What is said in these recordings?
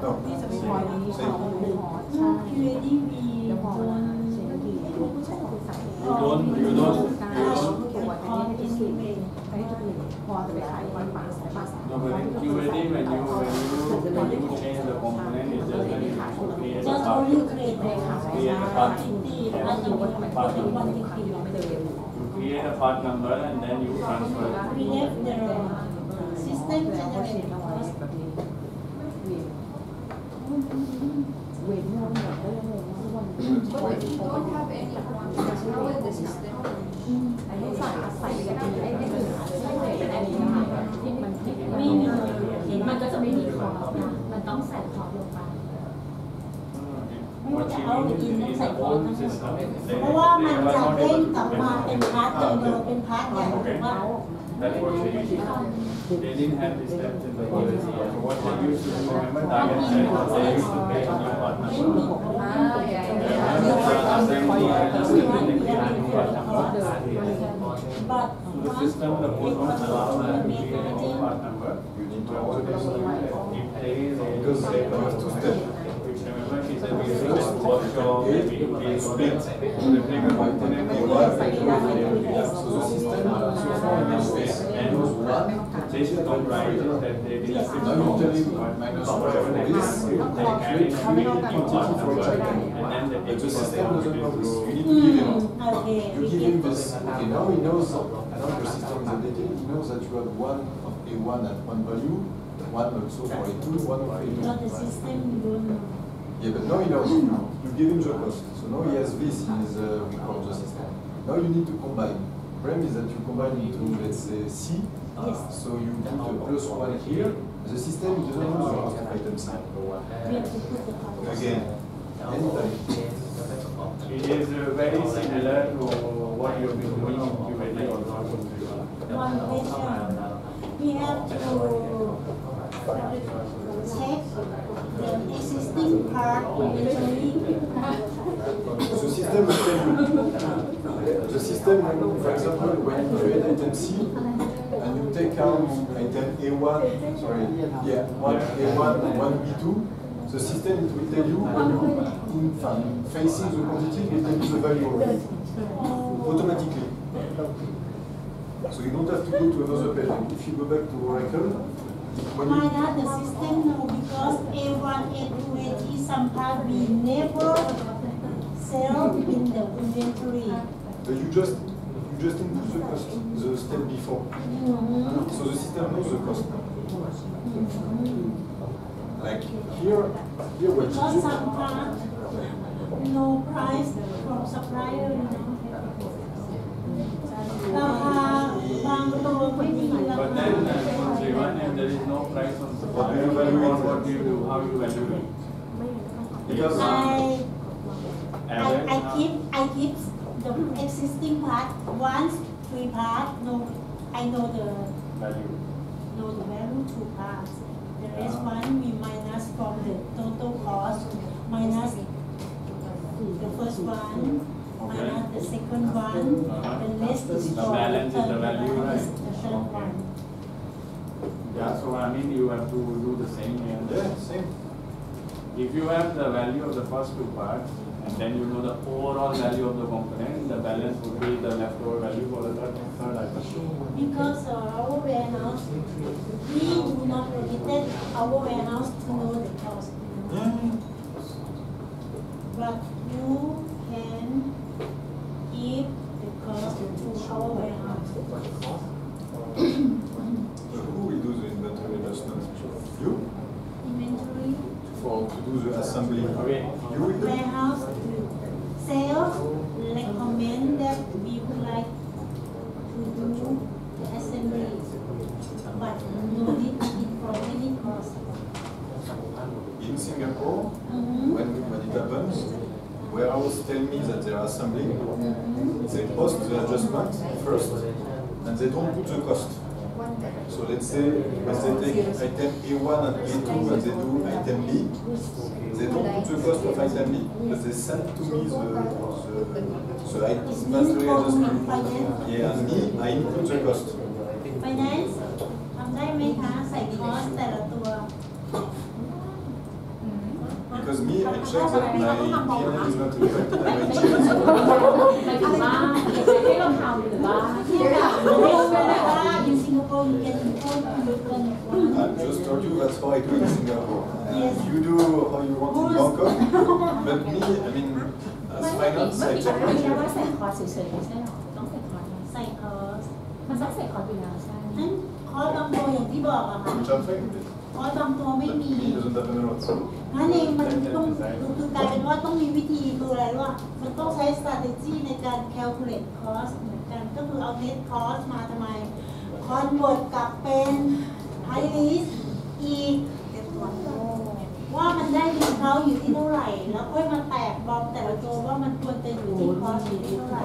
No. No, but in QAD, when you change the component, it's just that you create a part. Create a part. You create a part number and then you transfer it. We have the system generated. But if you don't have any quantities, how will the system? มันก็จะไม่มีคอร์สนะมันต้องใส่คอร์สลงไปไม่ว่าจะเอาไปกินต้องใส่คอร์สนะเพราะว่ามันจะเด้งกลับมาเป็นพาร์ทเดิมเป็นพาร์ทใหญ่ถูกป่ะ That's what they didn't have this steps in the policy. So what they used to do, remember, target set, they used to pay on your part number. So the system, the code won't allow that to create a new part number. You need to also do if there is a two-step. Which remember, she said we do this workshop, we split the bigger component, we work, so the system, and this comprises that they did a system of whatever they can, they add in part number, and then they take the system you need to give him. You give him this. Okay, now he knows, now your system is updated, he knows that you have one of A1 at one value, one also for A2, one for A2. But the system you don't know. Yeah, but now he knows. You give him the cost. So now he has this in his record the system. Now you need to combine. The problem is that you combine into, let's say, C. Yes. So you put the plus one here. The system doesn't know the cost of item C. We have to put the cost. Again, anytime. It is very similar to what you've been doing in QAD also. One question. We have to check the existing part inventory. The system will tell you. The system, for example, when you create item C and you take out item A1, sorry, yeah, one A1 and one B2, the system it will tell you when you facing the quantity, it will tell you the value already, automatically. So you don't have to go to another page. Like if you go back to Oracle, when Why not the system know? Because A1, A2, A3, some part we never sell in the inventory. you just input the cost, the step before. So the system knows the cost. Like here what Because you some part no price from supplier. ราคาบางตัวไม่มีรา But คา then, if there is no price on supplier, what do you do? How you value it? Because I keep the existing part once three part. No, I know the value two parts. The rest one we minus from the total cost. Minus the first one. Minus the second one. The rest is the for balance is the value, right? The third one. Yeah, so I mean you have to do the same here. Yeah, same. If you have the value of the first two parts, and then you know the overall value of the component, the balance would be the leftover value for the third item. Because our warehouse, we do not permit our warehouse to know the cost. But you can give the cost to our warehouse. So who will do the inventory adjustment? You? Inventory, To do the assembly. Okay. You will do. warehouse, sales recommend that we would like to do the assembly, but no need for any cost. In Singapore, when it happens, warehouse tell me that they are assembling, they post the adjustment first, and they don't put the cost. So let's say when they take item A1 and A2 and they do item B, they don't put the cost of item B, but they send to me the inventory adjustment. Yeah, and me, I input the cost. Finance ทำได้ไหมคะใส่คอสแต่ละตัว because me, I check that my PNL is not affected and my GL is not หมายถึงว่าให้เราทำหรือว่าin Singapore you can import I just told you that's how I do it in Singapore. You do how you want in Bangkok, but me, I mean, as finance, I check my ไม่ใช่ GL. ว่าใส่คอร์สเฉยๆไม่ใช่หรอต้องใส่คอร์สใส่คอร์สมันต้องใส่คอร์สอยู่แล้วใช่นั้นคอร์สบางตัวอย่างที่บอกอะค่ะ Which I'm fine with it. คอร์สบางตัวไม่มี He doesn't happen a lot. นั่นเองมันต้องคือกลายเป็นว่าต้องมีวิธีคืออะไรว่ามันต้องใช้ strategy ในการ calculate cost เหมือนกันก็คือเอา net cost มาทำไม convert กลับเป็น high risk อีกว่ามันได้ดีเขาอยู่ที่เท่าไหร่ แล้วค่อยมาแตกบอมแต่ละตัวว่ามันควรจะอยู่ที่ cost อยู่ที่เท่าไหร่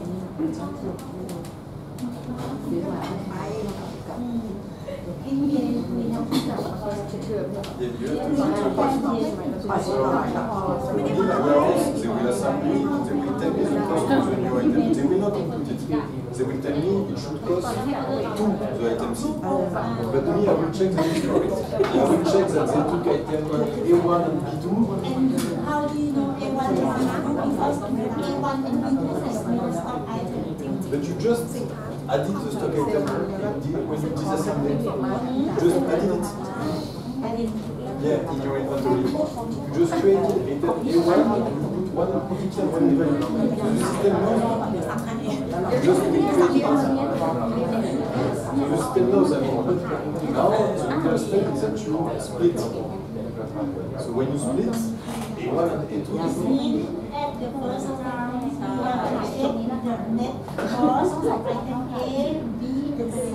Yeah, you have to do your cost. So, in the warehouse, they will assemble it, they will tell me the cost of the new item. They will not input it. They will tell me it should cost 2 the item C. But me, I will check the history. I will check that they took item A1 and B2. And how do you know A1 is because A1 and B2 is no stock item. But you just added the stock item when you disassemble it. Just added it. Yeah, in your inventory. You just created item A1 and you put one and put it in one value. The system knows. You just create it. So the system knows. I mean, now the first step is that you split. So when you split A1 and A2, At the first round, you have to check the net cost of item A, B, and C,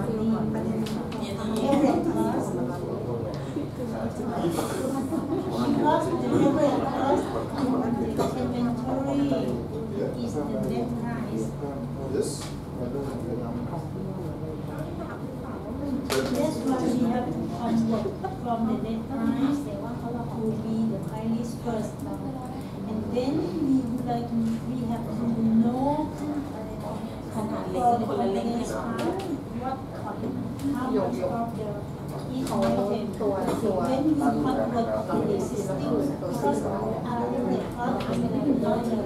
average cost. Because the average cost of inventory is the net price. yes. That's why we have to convert from the net price to be the price first. And then we have to know from the next part what how much of the each item. When we convert to the existing cost, the cost is not the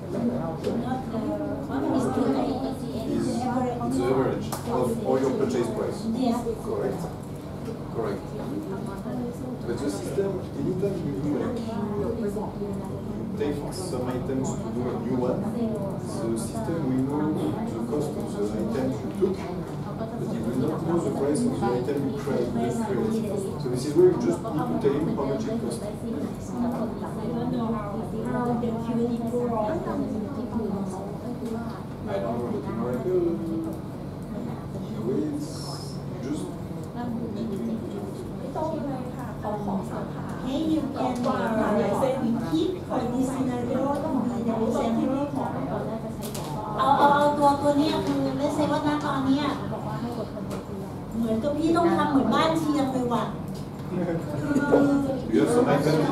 Is the average of all your purchase price. Yes. Correct. Correct. But the system, anytime you do take some items to do a new one, the system will know the cost of the items you took, but it will not know the price of the item you create. So this is where you just need to tell him how much it costs. I don't know, but in Morocco, it's just Hey, you can keep for this scenario to be the example เอาตัวเนี้ยคือเลเซว่านะตอนเนี้ยเหมือนกับพี่ต้องทำเหมือนบ้านเชียงเลยว่ะ you have some items.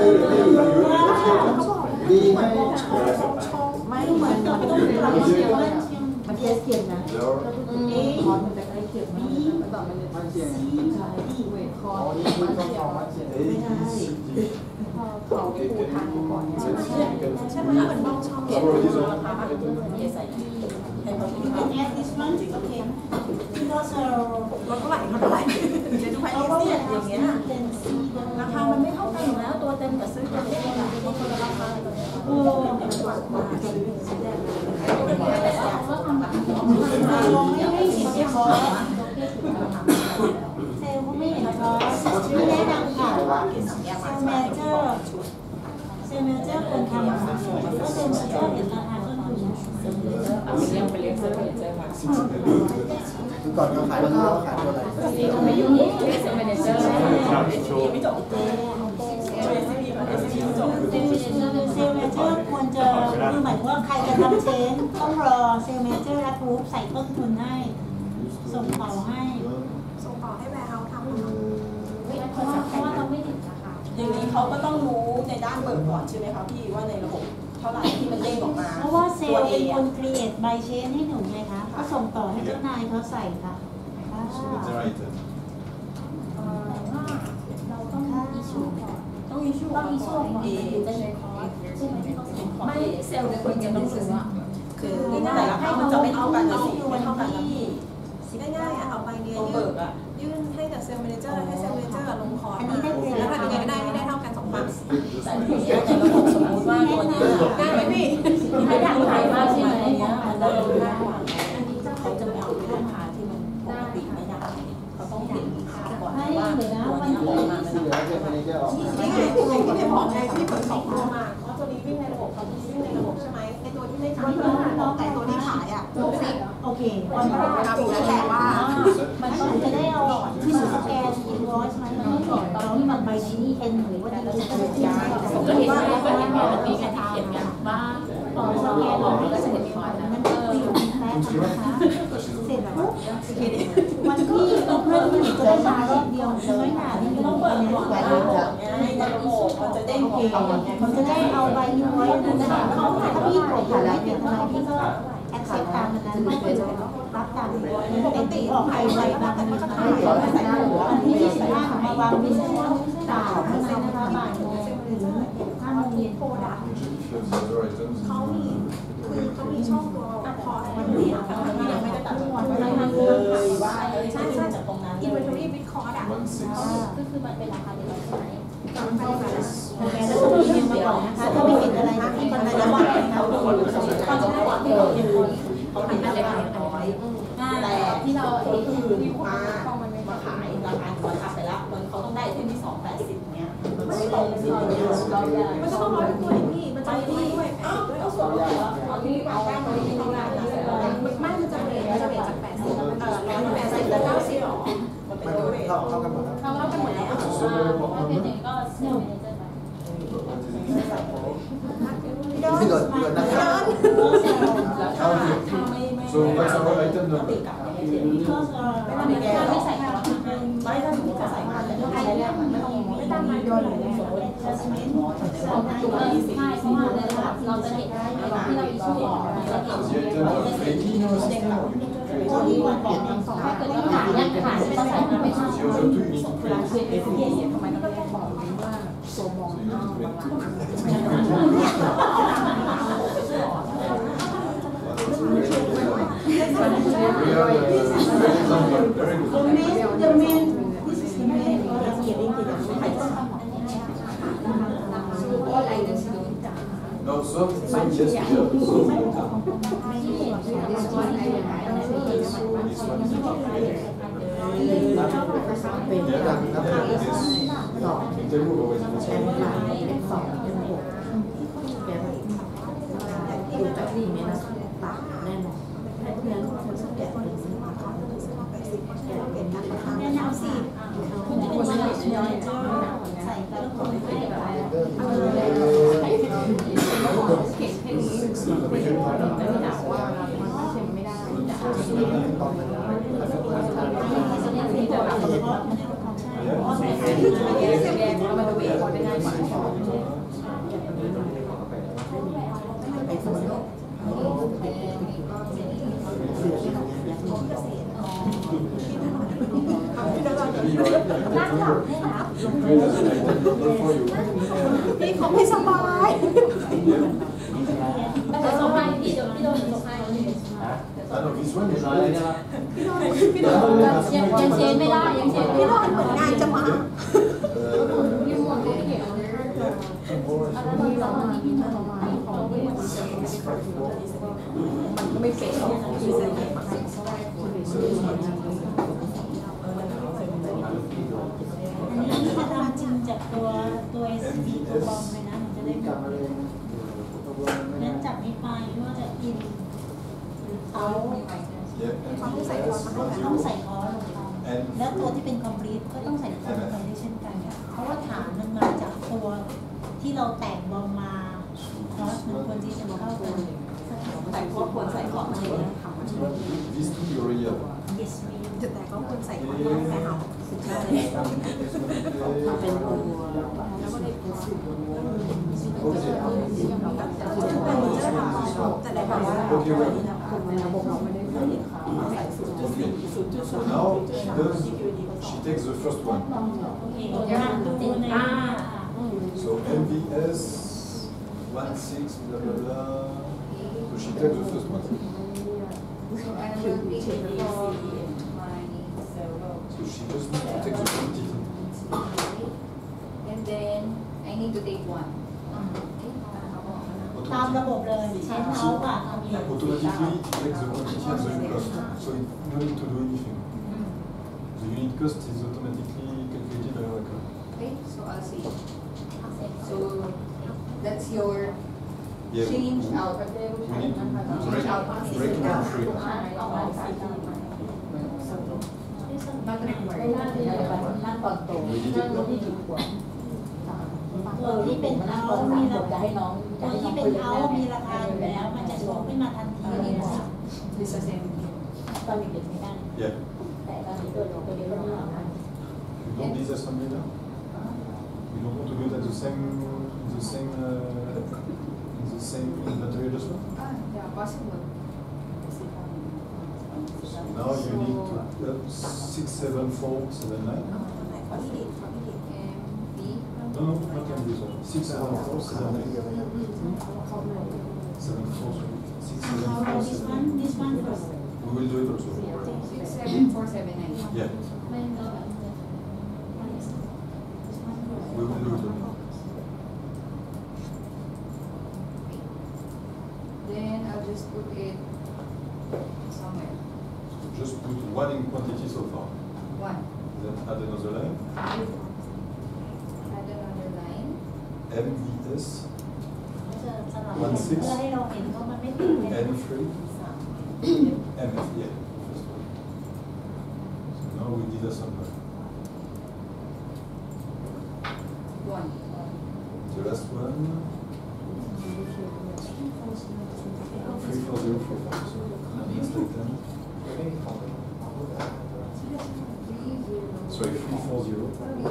ดีไหมไม่เหมือนกับต้องทำเชียงบ้านเชียงมันเทียบเคียงนะ A คอนมันจะใกล้เคียง B มันเทียง C D เวทคอนนี่คือต้องของมันเทียง A, B, C, D. Okay, can you let's see if you can. ใช่ไหมเหมือนบ้องช่อง Cover this one. You can add this one okay because มันเท่าไหร่มันเท่าไหร่เดี๋ยวดูไพ่ our เสียอย่างเงี้ย can see the ราคามันไม่เท่ากันอยู่แล้วตัวเต็มกับซื้อตัวเล็กอะมันคนละราคาเลยมองไม่เห็นที่คอเซลล์ก็ไม่เห็นคอไม่ได้ดังค่ะเซลล์แมเจอร์ควรทำเพราะเซลล์แมเจอร์เห็นราคาต้นทุนคือก่อนเราขายเราขายตัวอะไรเซลล์แมเจอร์ควรจะคือหมายว่าใครจะทำเชนต้องรอเซลล์แมเจอร์และทูบใส่ต้นทุนให้ส่งต่อให้ส่งต่อให้แวร์เฮาส์ทำเพราะว่าเราไม่ถึงราคาอย่างนี้เขาก็ต้องรู้ในด้านเบิกก่อนใช่ไหมคะพี่ว่าในระบบเท่าไหร่ที่มันเด้งออกมาเพราะว่าเซลล์เป็นคน create by chain ให้หนูไงคะก็ส่งต่อให้เจ้านายเขาใส่ค่ะ So it's the item. เราต้อง issue ก่อนต้องมีบางส่วนของจะใช้คอร์สใช่ไหมที่เขาส่งคอร์สไม่เซลล์ในคนจะต้องซื้ออะคือแต่ละครั้งมันจะไม่เท่ากันเลยสิไม่เท่ากันง่ายๆเอาใบเดียวตัวเบิกอ่ะยื่นให้กับเซลล์แมเนเจอร์แล้วให้เซลล์แมเนเจอร์ลงคอร์สแล้วทำยังไงก็ได้ให้ได้เท่ากัน2 ฝั่งแต่ทีนี้ในระบบสมมติว่าตัวนี้ง่ายไหมพี่ไม่อยากขายมากใช่ไหมอันนี้มันจะลงได้เขาจะไม่เอาราคาที่มันปกติไม่ได้เขาต้องเห็นค่าก่อนว่าตัวนี้ออกมาที่เหลือจะเป็นจะออกมานี่ไงอย่างที่พี่บอกไงที่เปิด2 ตัวมาเพราะตัวนี้วิ่งในระบบตัวนี้วิ่งในระบบใช่ไหมไอตัวที่ไม่ขายแต่ตัวที่ขายอ่ะโอเควันนี้ครับแต่ว่ามันต้องจะได้เอาที่สแกนอินวอยซ์มันต้องบอกตอนที่มันใบนี้เอ็นหรือว่าดีจะเป็นยาผมก็เห็นว่ามันมีงานที่เขียนกันว่าต่อสแกนเราก็จะเห็นคอร์สนั้นก็คือแป๊บนะคะเสร็จแล้ววันที่เราเพิ่มมันจะได้มารอบเดียวใช่ไหมคะนี่ก็ต้องเปิดก่อนในระบบมันจะได้เกณฑ์มันจะได้เอาใบอินวอยซ์นั้นเข้าถ้าพี่กดผ่านแล้วเนี่ยทนายพี่ก็แอคเซปต์ตามมันนั้นไม่เป็นรับตามปกติออกไปใบมากันนะคะวันที่25ของมาวางวิชาต่างข้างในนะคะบ่ายโมงถึง5 โมงเย็นเขามีคือเขามีช่องตัวพอร์ตมันเรียนค่ะมันยังไม่ได้ตัดวันไม่มันเลยว่าใช่จากตรงนั้น inventory with cost อ่ะก็คือมันเป็นราคาเดียวกันใช่ไหมจำไม่ได้สแกนแล้วก็เรียงมาก่อนนะคะถ้าไม่เห็นอะไรที่มันในระหว่างนะคะเขาดูสองก็จะได้หวังเดียวเขาทำได้น้อยแต่ที่เราคนอื่นมาขายราคาราคาไปแล้วมันเขาต้องได้ที่ที่280เนี้ยมันไม่ตรงสิมันจะต้องร้อยตัวนี่มันจะมีด้วยอ้าวด้วยเอาส่วนลดเอาที่เอาแป้งมาที่ตรงนั้นไม่มันจะเปลี่ยนจาก80แล้ว90หรอมันเป็นมันตัวเลขเท่ากันหมดแล้วเขาก็หมดแล้วแล้วเป็นอย่างก็เซลล์เมเนเจอร์ที่โดนนะครับ So that's our item number. ไม่ใส่คอร์สไม่ถ้าสมมติจะใส่มาแต่ถ้าใช้แล้วมันไม่ต้องไม่ต้องมาโดนสมมติถ้าสมมติตัวใช่เพราะว่าเราจะเห็นที่เราอิชูออกเราเห็น The item of ready no system, you need to create ตัวที่วันบอกถ้าเกิดว่าขายยังขายไม่ต้องใส่มาไม่ใช่ the other two you need to create. ทำไมต้องบอกว่าตัวมอง So you need to create two. We are very good. The main this is the main เขียนเองเขียนไม่ใช่ต้องทำ No, some yes, we have. So this one is not created. เป็น Yeah, การนับ this. สอง You tell me what is แชร์ it. หลายเป็น2เป็น6แกดูจากที่นี้นะต่างแน่นอนเพราะฉะนั้นคนสังเกตเป็นสิ่งที่เขาแกเป็นนักทำแนะนำสิคุณจะเป็นเซลล์เมเนเจอร์ใส่กระปุกให้แบบไม่ได้ว่ามันไม่เค็มไม่ได้แต่ตอนนั้น ไปสมุนพี่เขาไม่สบายแต่ส่งให้พี่โดนส่งให้ Ah no, this one is ยังเชนไม่ได้ยังเชนไม่พี่ได้รอดเหมือนงานจะมาพี่หมดก็เขียนอะไรเราที่พี่ทำมาของพี่หมดมันไม่เป็นคือเซ็นให้มาให้อันนี้ถ้าทำจริงจากตัว SD ตัวบอมเลยนะมันจะได้กลับมาเลยตกลงไม่เน้ได้นจับไม่ไปว่าจะอินเอา yeah. ต้องใส่คอร์สมาให้ต้องใส่คอร์สลงไปและตัวที่เป็น complete ก็ต้องใส่คอร์สลงไปด้วยเช่นกันเพราะว่าฐานมันมาจากตัวที่เราแต่งบอมมาคอร์สมันควรที่จะเข้ากันแต่ก็ควรใส่ก่อนมันเลยทำ These two you already have. yes we แต่ก็ควรใส่คอร์สมาให้เอาใช่เป็นตัวแล้วก็ได้เป็นสิ่งแต่ได้แบบว่า Okay, wait. ในระบบเราไม่ได้ใส่ใส่สูตร Okay. So now she takes the first one. โอเคตัวหน้าตัวใน So 1, 6, blah, blah, blah. So she takes the first one. So I will pick it for my zero. So she just needs to take the quantity. And then I need to take one. ตามระบบเลยเช็คเอาท์ค่ะ Automatically, it takes the quantity and the unit cost. So it no need to do anything. The unit cost is automatically calculated by Oracle. Okay, so I'll see. So that's your Yeah. change out. We need to break it into three. not required นั่งตอนโต We did it now. ตัวที่เป็นเอาท์มีราคาตัวที่เป็นเอาท์มีราคาอยู่แล้วมันจะโชว์ขึ้นมาทันทีเลยค่ะ This is same. ตอนเด็กๆไม่ได้ Yeah. แต่ตอนนี้ตัวเด็กๆต้องทำ You don't disassembly now? You don't want to do it at the same inventory adjustment? Yeah, possible. Now you need to 6, 7, 4, 7, 9. No, no, not can do so. 6, 7, 4, 7, 9. 7, 4, 6, 7, 4, this 7, one 9. this one first We will do it also. 6, 7, 4, 7, 9. Yeah, we will do it. Then I'll just put it somewhere. So just put one in quantity so far. One. Then add another line. Add another line. MVS สลับเพื่อให้เราเห็นว่ามันไม่ติดเป็น N3 MF. Yeah. First one. So now we disassemble. One. The last one. 3404. It's like that. Sorry, 340.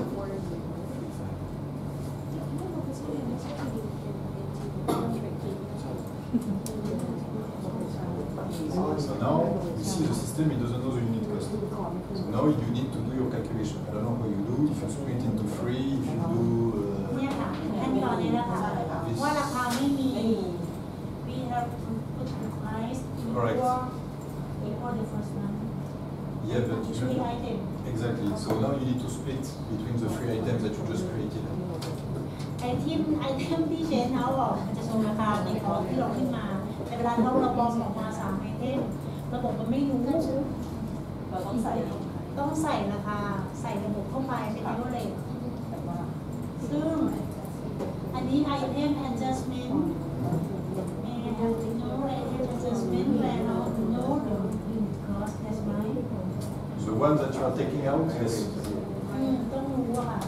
340. So now you see the system, it doesn't know the unit cost. So now you need to do your calculation. I don't know how you do, if you split into 3, if you do เนี่ยค่ะขั้นตอนนี้นะคะว่าราคาไม่มี we have to put the price Correct. before the first one yeah, but you three item exactly. So now you need to split between the 3 items that you just created. ไอเทมที่เชนเขาบอกมันจะโชว์ราคาในของที่เราขึ้นมาแต่เวลาเราบอมออกมา3ไอเทมระบบมันไม่รู้เราต้องใส่ต้องใส่ราคาใส่ระบบเข้าไปเป็นตัวเลขซึ่งอันนี้ item adjustment may have to know item adjustment where how to know the unit cost that's right The one that you are taking out, yes. ต้องรู้อะค่ะ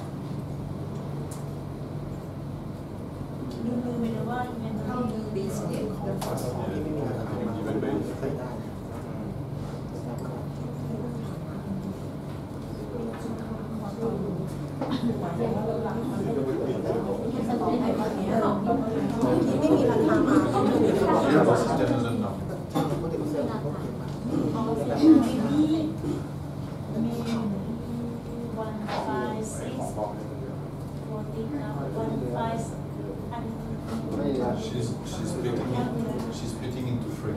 ดูไปเลยว่า How do we split the first one? Divided by 3. Yeah, the system doesn't know. She's splitting into 3.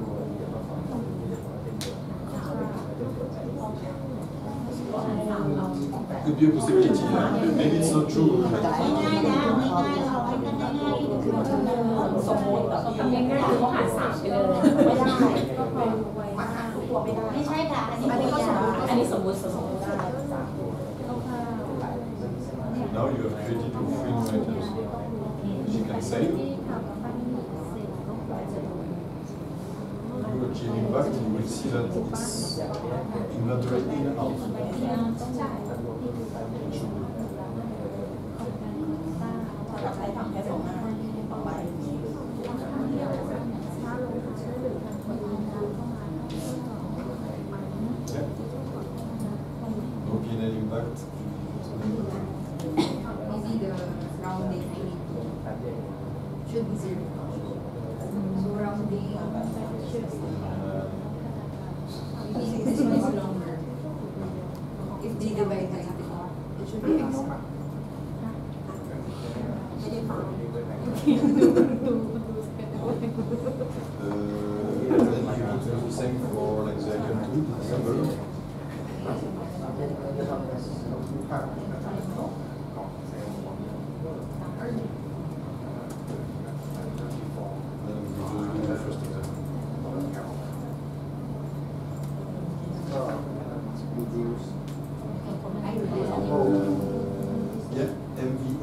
Could be a possibility. Maybe it's not true. ง่ายๆนะง่ายๆเราให้กันง่ายๆคือสมมติแบบทำง่ายๆคือเขาหาร3ไปเลยไม่ได้มาหารทุกตัวไม่ได้ไม่ใช่ค่ะอันนี้อันนี้สมมติได้ Now you have created your 3 new items. She can save. You are changing back, you will see that it's inventory in out. ใช้ทำแค่2 หน้า2 ใบ Yeah. No P&L impact. Maybe the rounding I need to should be 0. So rounding maybe this one is longer. If they divide by 3, it should be extra.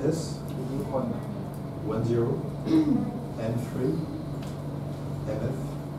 S 10 N3 MF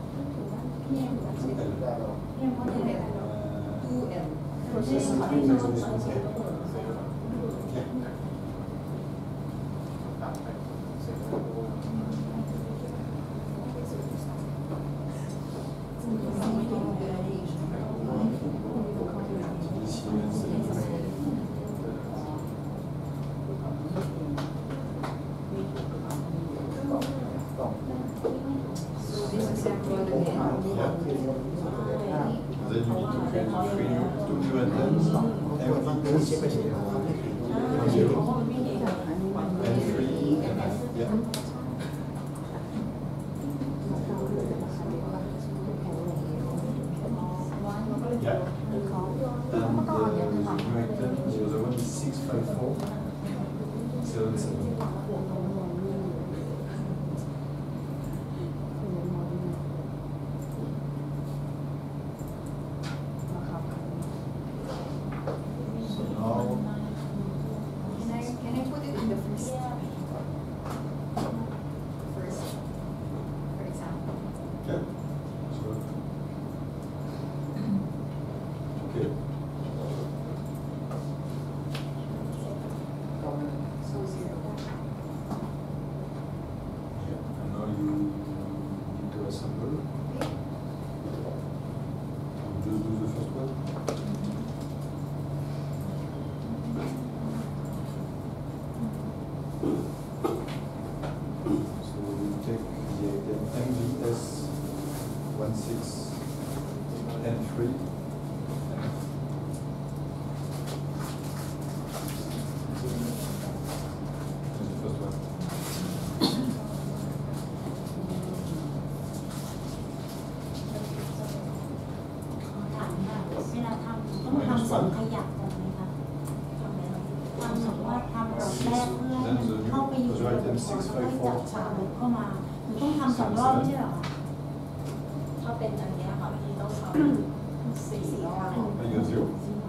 สองขยักก่อนไหมคะทำสมมติว่าทำรอบแรกเพื่อให้มันเข้าไปอยู่ในระบบแล้วก็จับฉากเข้ามาหนูต้องทำสองรอบไม่ใช่เหรอคะถ้าเป็นอันเนี้ยค่ะพี่ต้องทำ4 รอบ Zero.